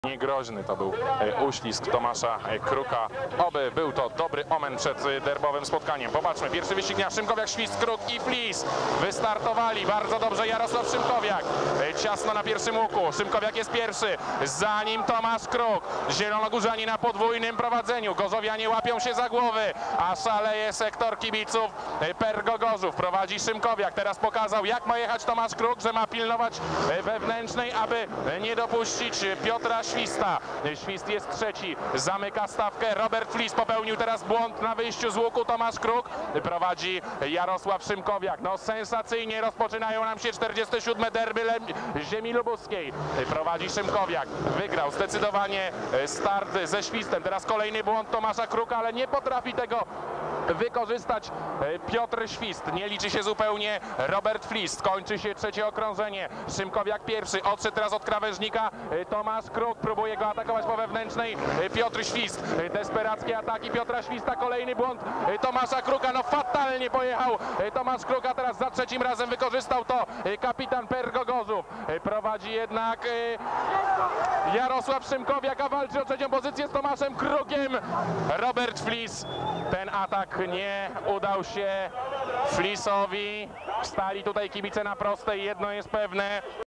Niegroźny to był uślizg Tomasza Kruka. Oby był to dobry omen przed derbowym spotkaniem. Popatrzmy, pierwszy wyścig dnia. Szymkowiak, Świst, Kruk i Flis wystartowali. Bardzo dobrze Jarosław Szymkowiak. Ciasno na pierwszym łuku. Szymkowiak jest pierwszy. Za nim Tomasz Kruk. Zielonogórzanie na podwójnym prowadzeniu. Gorzowianie łapią się za głowy, a szaleje sektor kibiców Pergo Gorzów. Prowadzi Szymkowiak. Teraz pokazał, jak ma jechać Tomasz Kruk, że ma pilnować wewnętrznej, aby nie dopuścić Piotra Śwista. Świst jest trzeci, zamyka stawkę. Robert Flis popełnił teraz błąd na wyjściu z łuku. Tomasz Kruk prowadzi Jarosław Szymkowiak. No sensacyjnie rozpoczynają nam się 47. derby ziemi lubuskiej. Prowadzi Szymkowiak. Wygrał zdecydowanie start ze Świstem. Teraz kolejny błąd Tomasza Kruka, ale nie potrafi tego wykorzystać Piotr Świst. Nie liczy się zupełnie Robert Flis. Kończy się trzecie okrążenie. Szymkowiak pierwszy. Odszedł teraz od krawężnika Tomasz Kruk. Próbuje go atakować po wewnętrznej Piotr Świst. Desperackie ataki Piotra Śwista. Kolejny błąd Tomasza Kruka. No fatalnie pojechał Tomasz Kruka. Teraz za trzecim razem wykorzystał to kapitan Pergo Gorzów. Prowadzi jednak Jarosław Szymkowiak, a walczy o trzecią pozycję z Tomaszem Krukiem. Robert Flis. Ten atak nie udał się Flisowi. Stali tutaj kibice na prostej. Jedno jest pewne.